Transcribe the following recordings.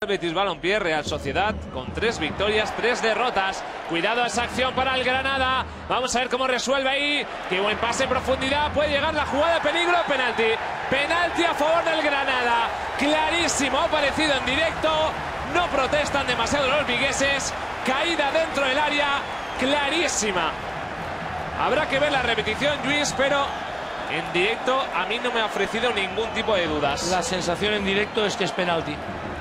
Betis Balompié, Real Sociedad con 3 victorias, 3 derrotas. Cuidado a esa acción para el Granada. Vamos a ver cómo resuelve ahí. Qué buen pase en profundidad. Puede llegar la jugada de peligro. Penalti. Penalti a favor del Granada. Clarísimo. Ha aparecido en directo. No protestan demasiado los vigueses. Caída dentro del área. Clarísima. Habrá que ver la repetición, Luis, pero en directo a mí no me ha ofrecido ningún tipo de dudas. La sensación en directo es que es penalti.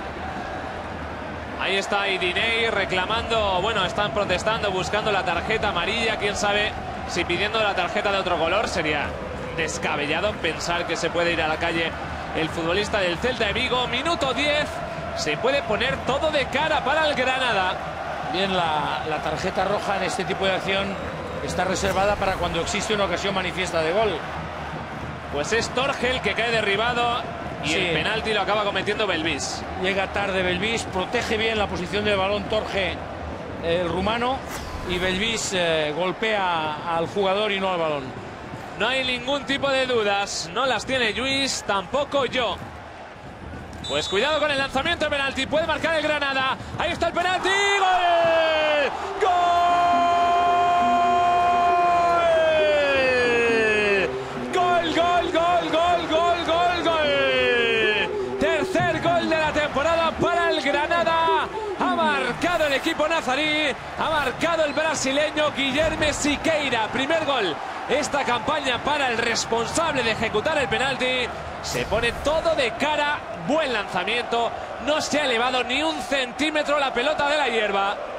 Ahí está Idinei reclamando, bueno, están protestando, buscando la tarjeta amarilla. Quién sabe si pidiendo la tarjeta de otro color. Sería descabellado pensar que se puede ir a la calle el futbolista del Celta de Vigo. Minuto 10, se puede poner todo de cara para el Granada. Bien, la tarjeta roja en este tipo de acción está reservada para cuando existe una ocasión manifiesta de gol. Pues es Torgel que cae derribado. Y sí, el penalti lo acaba cometiendo Belvis. Llega tarde Belvis, protege bien la posición del balón Torge, el rumano, y Belvis golpea al jugador y no al balón. No hay ningún tipo de dudas, no las tiene Luis, tampoco yo. Pues cuidado con el lanzamiento de penalti, puede marcar el Granada. Ahí está el penalti, ¡gol! ¡Gol! El equipo nazarí, ha marcado el brasileño Guilherme Siqueira. Primer gol esta campaña para el responsable de ejecutar el penalti. Se pone todo de cara, buen lanzamiento, no se ha elevado ni un centímetro la pelota de la hierba.